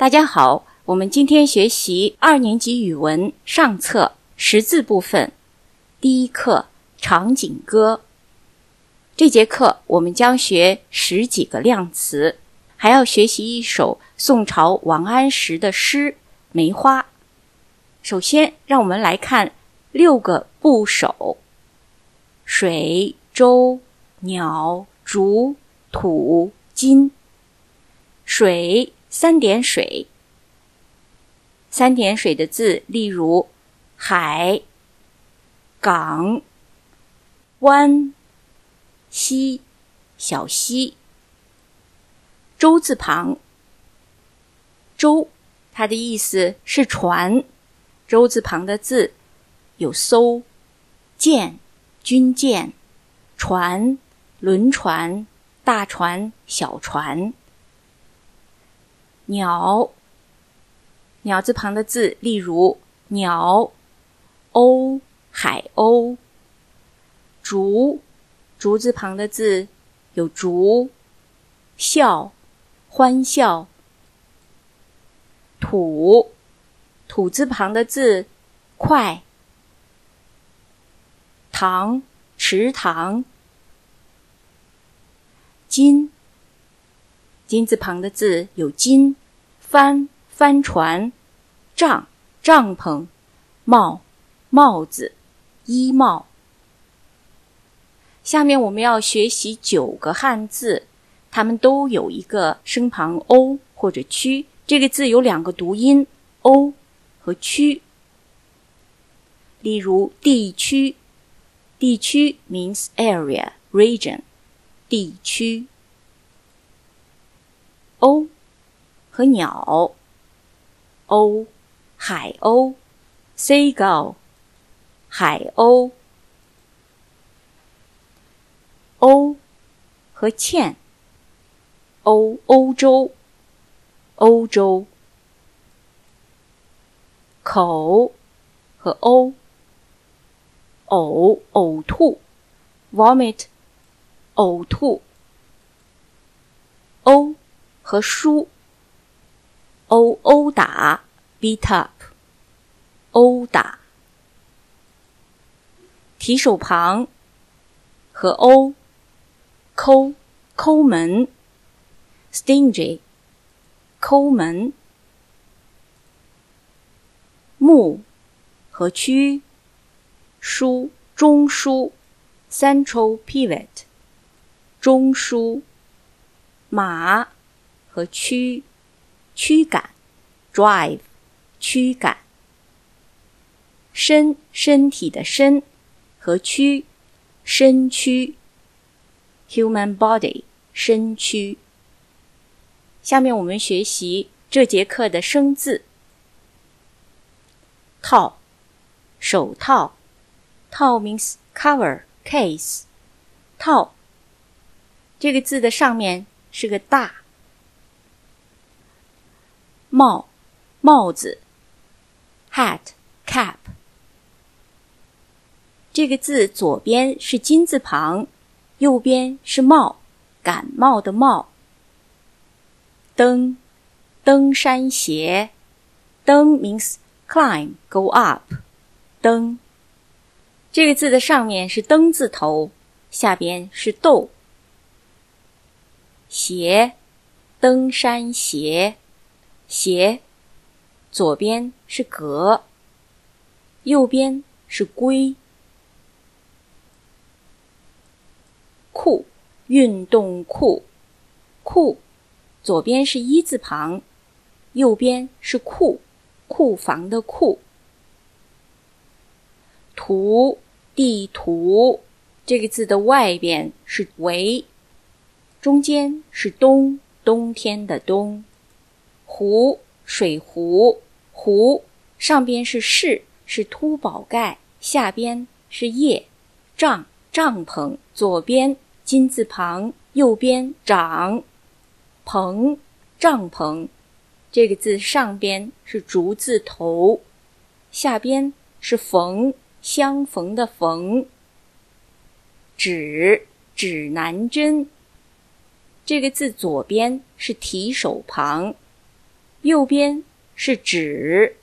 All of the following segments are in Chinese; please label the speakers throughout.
Speaker 1: 大家好，我们今天学习2年级语文上册识字部分第一课场景歌。这节课我们将学10几个量词，还要学习一首宋朝王安石的诗《梅花》。首先让我们来看6个部首：水、舟、鸟、竹、土、金。水3点水，3点水的字例如海、港、湾、溪、小溪。舟字旁，舟它的意思是船，舟字旁的字有艘、舰、军舰、船、轮船、大船、小船。鸟，鸟字旁的字例如鸟、鸥、海鸥。竹，竹字旁的字有竹、笑、欢笑。土，土字旁的字快、塘、池塘。金，金字旁的字有金、帆、帆船、帐、帐篷、帽、帽子、衣帽。下面我们要学习9个汉字，它们都有一个声旁 o 或者区，这个字有2个读音 o 和区。例如地区，地区 means area, region, 地区。鸥和鸟，鸥、海鸥 seagull 海鸥。欧和茜，欧洲，欧洲。口和呕，呕吐 vomit 呕吐。殴和输，殴打 beat up 殴打。提手旁和欧，抠门 stingy 抠门。木和区，书中书 central pivot 中书。马和驱，驱赶 drive 驱赶。身，身体的身和躯，身躯 human body 身躯。下面我们学习这节课的生字。套，手套，套 means cover, case 套这个字的上面是个大。帽，帽子 hat, cap 这个字左边是金字旁，右边是帽，感冒的冒。登，登山鞋，登 means climb, go up 登这个字的上面是登字头，下边是豆。鞋，登山鞋，鞋左边是格，右边是龟。裤，运动裤，裤左边是一字旁，右边是库，库房的库。图，地图这个字的外边是围，中间是冬，冬天的冬。壶，水壶，壶上边是士，是凸宝盖，下边是叶。帐，帐篷左边金字旁，右边长。棚，帐篷这个字上边是竹字头，下边是缝，相逢的缝。指，指南针这个字左边是提手旁， 右边是指，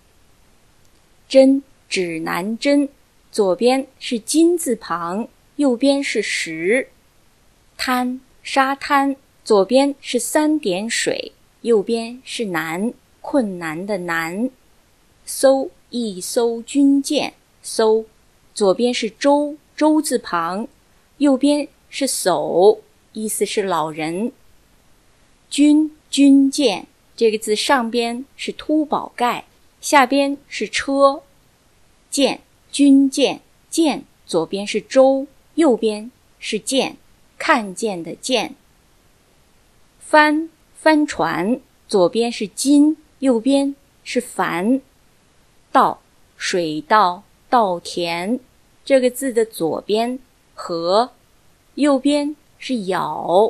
Speaker 1: 针指南针，左边是金字旁，右边是石。滩沙滩，左边是3点水，右边是难，困难的难。艘一艘军舰，艘左边是舟，舟字旁，右边是叟，意思是老人。军军舰这个字上边是凸宝盖，下边是车。舰军舰，舰左边是舟，右边是舰，看见的见。帆帆船，左边是金，右边是帆。稻水稻稻田，这个字的左边禾，右边是咬。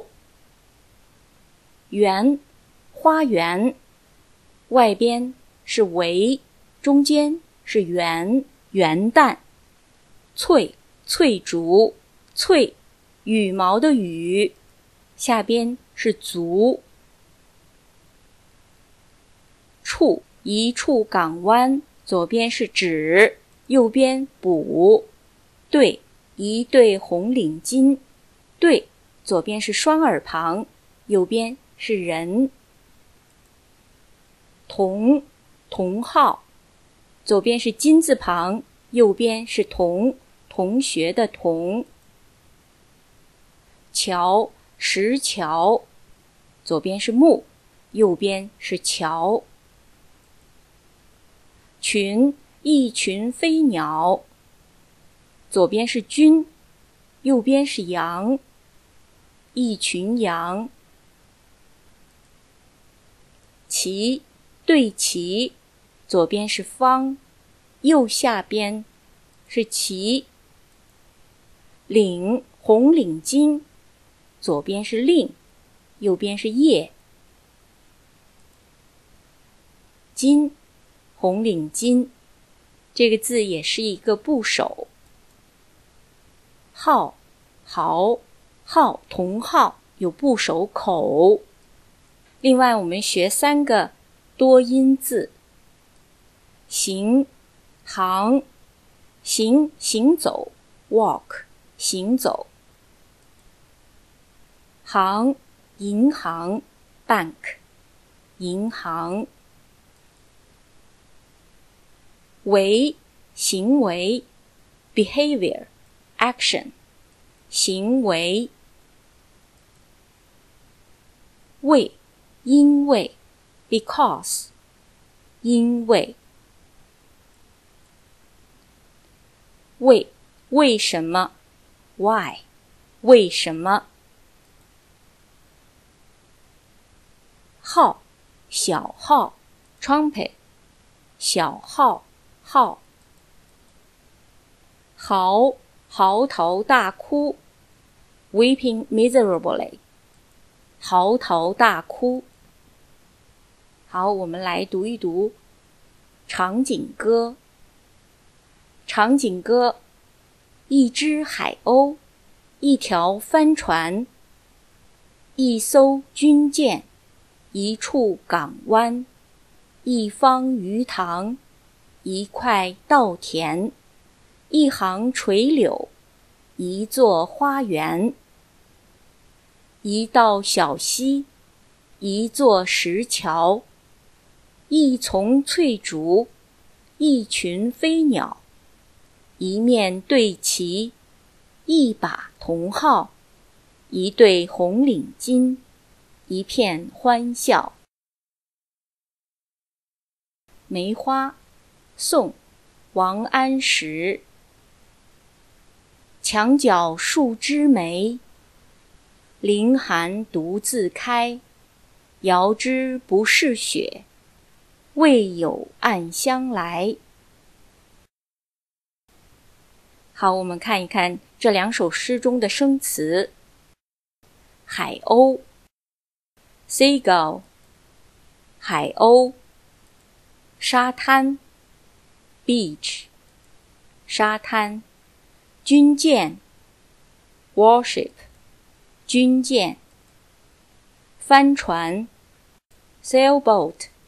Speaker 1: 园花园，外边是围，中间是圆元旦。翠翠竹，翠羽毛的羽，下边是足。处一处港湾，左边是指，右边补。对一对红领巾，对左边是双耳旁，右边是人。同同号，左边是金字旁，右边是同同学的同。桥石桥，左边是木，右边是桥。群一群飞鸟，左边是军，右边是羊，一群羊。旗对齐，左边是方，右下边是旗。领红领巾，左边是令，右边是叶。巾红领巾，这个字也是一个部首。号号号同号，有部首口。另外我们学3个多音字。行行行行走 walk 行走。行银行 bank 银行。为行为 behavior action 行为。为因为 because 因为。为什么 why 为什么。号小号 trumpet 小号号。嚎嚎啕大哭 weeping miserably 嚎啕大哭。好，我们来读一读长颈歌。长颈歌，一只海鸥，一条帆船，一艘军舰，一处港湾，一方鱼塘，一块稻田，一行垂柳，一座花园，一道小溪，一座石桥，一丛翠竹，一群飞鸟，一面对旗，一把铜号，一对红领巾，一片欢笑。梅花，宋，王安石。墙角数枝梅，凌寒独自开。遥知不是雪，为有暗香来。好，我们看一看这2首诗中的生词。海鸥 seagull 海鸥。沙滩 beach 沙滩。军舰 warship 军舰。帆船 sailboat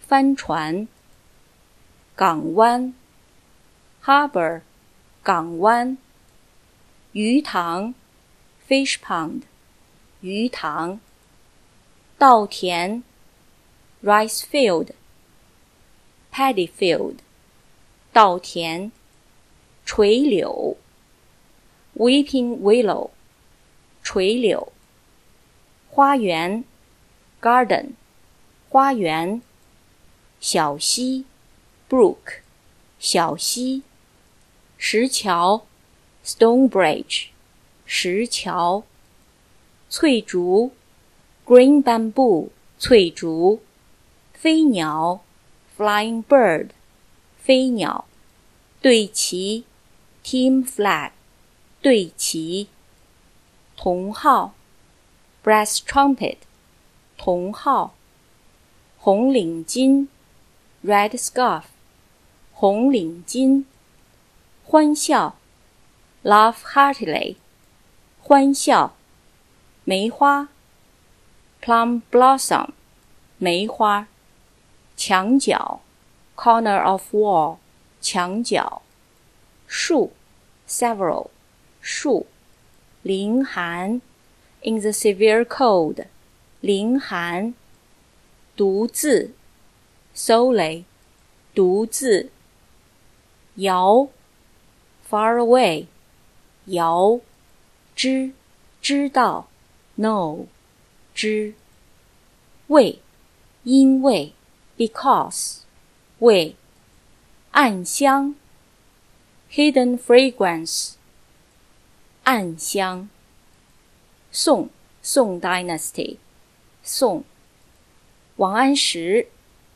Speaker 1: 帆船，港湾 harbor 港湾，鱼塘 fish pond 鱼塘，稻田 rice field paddy field 稻田，垂柳 weeping willow 垂柳，花园 garden 花园，小溪 brook 小溪，石桥 stone bridge 石桥，翠竹 green bamboo 翠竹，飞鸟 flying bird 飞鸟，队旗 team flag 队旗，铜号 brass trumpet 铜号，红领巾 red scarf 红领巾，欢笑 laugh heartily 欢笑，梅花 plum blossom 梅花，墙角 corner of wall 墙角，树 several 树，凌寒 in the severe cold 凌寒，独自 solely 独自，遥 far away 遥，知道 know 知，为因为 because 为，暗香 hidden fragrance 暗香，宋 dynasty 宋，王安石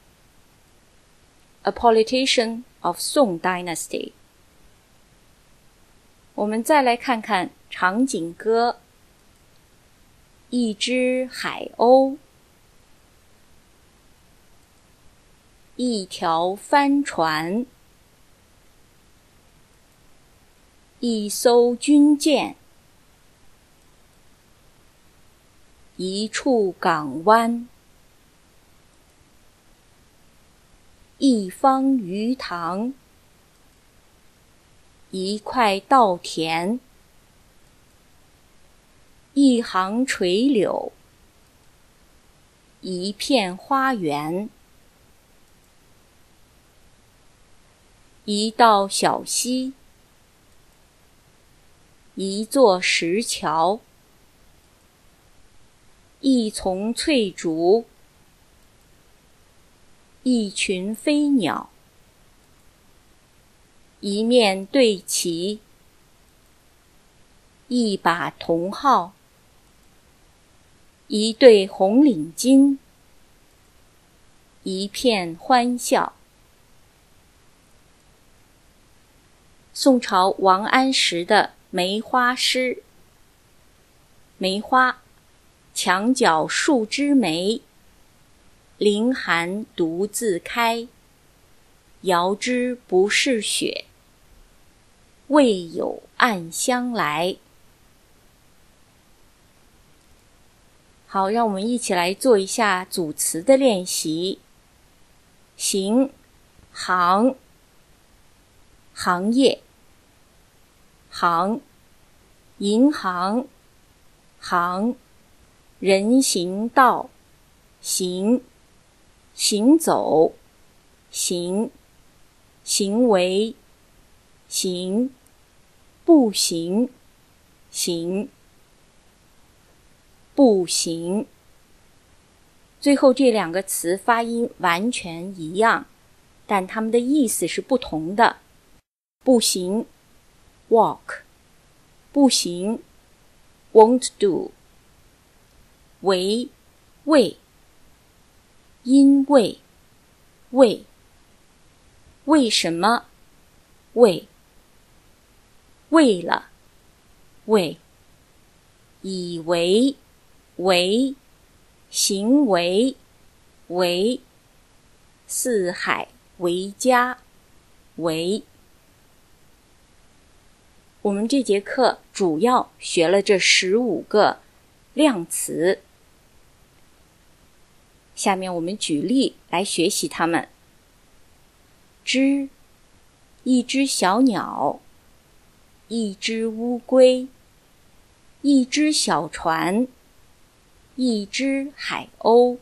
Speaker 1: a politician of Song dynasty。 我们再来看看长颈歌，一只海鸥，一条帆船，一艘军舰，一处港湾，一方鱼塘，一块稻田，一行垂柳，一片花园，一道小溪，一座石桥，一丛翠竹，一群飞鸟，一面队旗，一把铜号，一对红领巾，一片欢笑。宋朝王安石的梅花诗，梅花，墙角数枝梅，凌寒独自开，遥知不是雪，为有暗香来。好，让我们一起来做一下组词的练习。行，行，行业，行，银行，行，人行道，行，行走，行，行为，行，步行，行，步行。最后这两个词发音完全一样，但它们的意思是不同的。步行 walk， 步行 won't do。 为因为为什么为了以为行为四海为家为。我们这节课主要学了这15个量词。 下面我们举例来学习它们。只，一只小鸟，一只乌龟，一只小船，一只海鸥。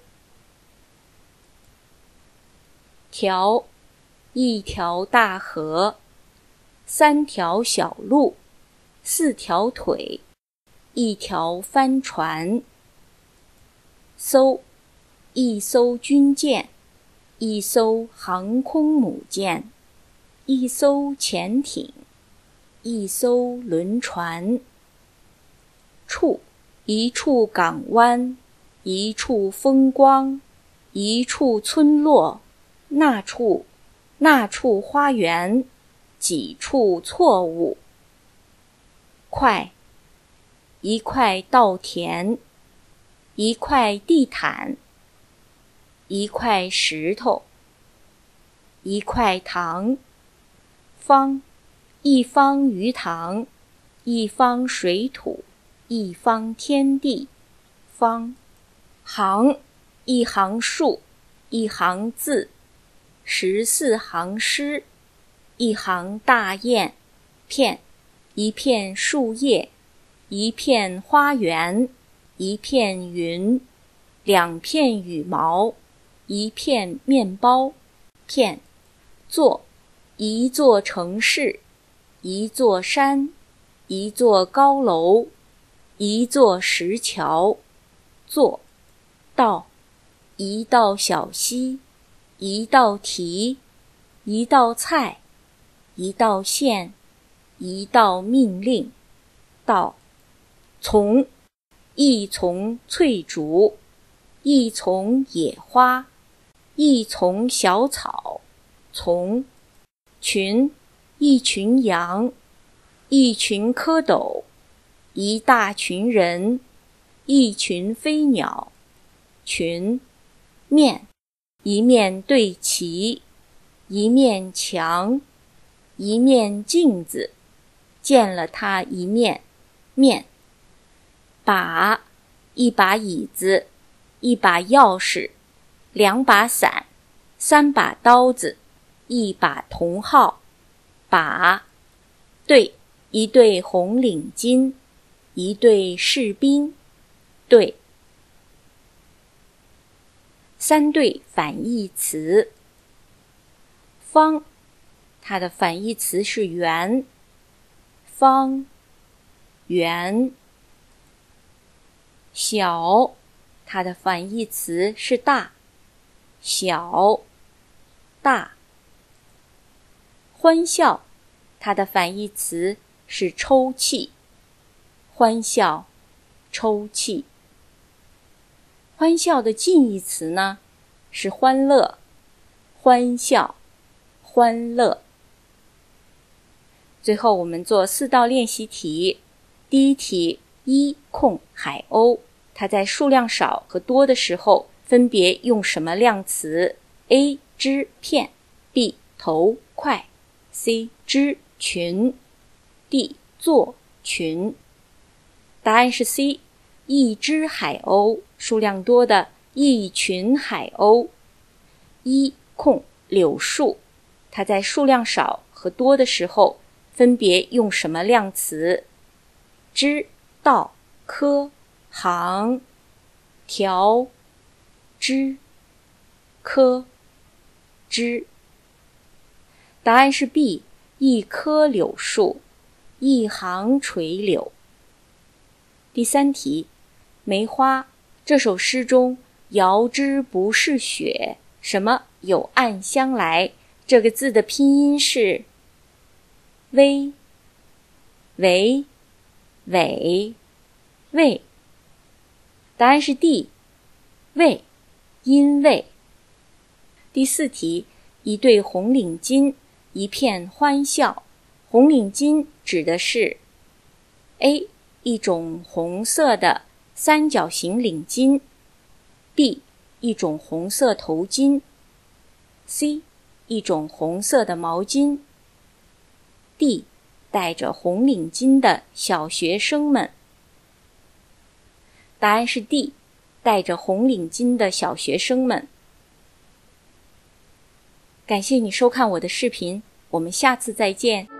Speaker 1: 条，一条大河，三条小路，四条腿，一条帆船。艘，一艘军舰，一艘航空母舰，一艘潜艇，一艘轮船。处，一处港湾，一处风光，一处村落，那处花园，几处错误。块，一块稻田，一块地毯，一块石头，一块糖。方，一方鱼塘，一方水土，一方天地。方。行，一行树，一行字，14行诗，一行大雁。片，一片树叶，一片花园，一片云，两片羽毛，一片面包。片。座，一座城市，一座山，一座高楼，一座石桥。座。道，一道小溪，一道题，一道菜，一道线，一道命令。道。丛，一丛翠竹，一丛野花，一丛小草。丛。群，一群羊，一群蝌蚪，一大群人，一群飞鸟。群。面，一面对齐，一面墙，一面镜子，见了它一面。面。把，一把椅子，一把钥匙，两把伞，三把刀子，一把茼蒿。把。队，一队红领巾，一队士兵。队。三对反义词。方，它的反义词是圆。方，圆。小，它的反义词是大。小，大。欢笑，它的反义词是抽泣。欢笑，抽泣。欢笑的近义词呢是欢乐。欢笑，欢乐。最后我们做4道练习题。第一题，一空海鸥，它在数量少和多的时候分别用什么量词？ A 只片， B 头块， C 只群， D 座群。答案是 C， 一只海鸥，数量多的一群海鸥。一空柳树，它在数量少和多的时候分别用什么量词？枝、道、棵、行、条、枝、棵、枝。答案是 B， 一棵柳树，一行垂柳。第三题，梅花这首诗中遥知不是雪，什么有暗香来？这个字的拼音是微、维、尾、味。答案是 D， 味，因为。第四题，一对红领巾，一片欢笑。红领巾指的是 A， 一种红色的三角形领巾， B， 一种红色头巾， C， 一种红色的毛巾， D， 戴着红领巾的小学生们。答案是 D， 戴着红领巾的小学生们。感谢你收看我的视频，我们下次再见。